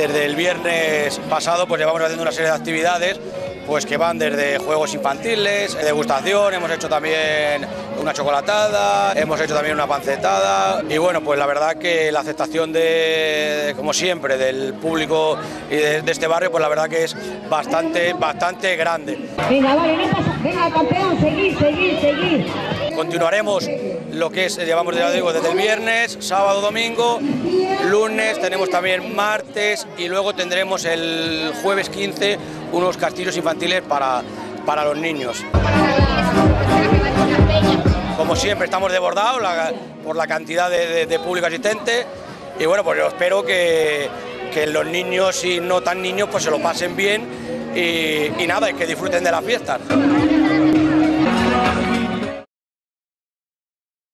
Desde el viernes pasado pues llevamos haciendo una serie de actividades pues que van desde juegos infantiles, degustación, hemos hecho también una chocolatada, hemos hecho también una pancetada y bueno, pues la verdad que la aceptación como siempre, del público y de este barrio, pues la verdad que es bastante grande. Venga, vale, no pasa, venga campeón, seguir. Continuaremos lo que es, llevamos ya digo, desde el viernes, sábado, domingo, lunes, tenemos también martes y luego tendremos el jueves 15 unos castillos infantiles para los niños. Como siempre estamos desbordados por la cantidad de público asistente y bueno, pues yo espero que los niños y no tan niños pues se lo pasen bien y nada, y que disfruten de las fiestas.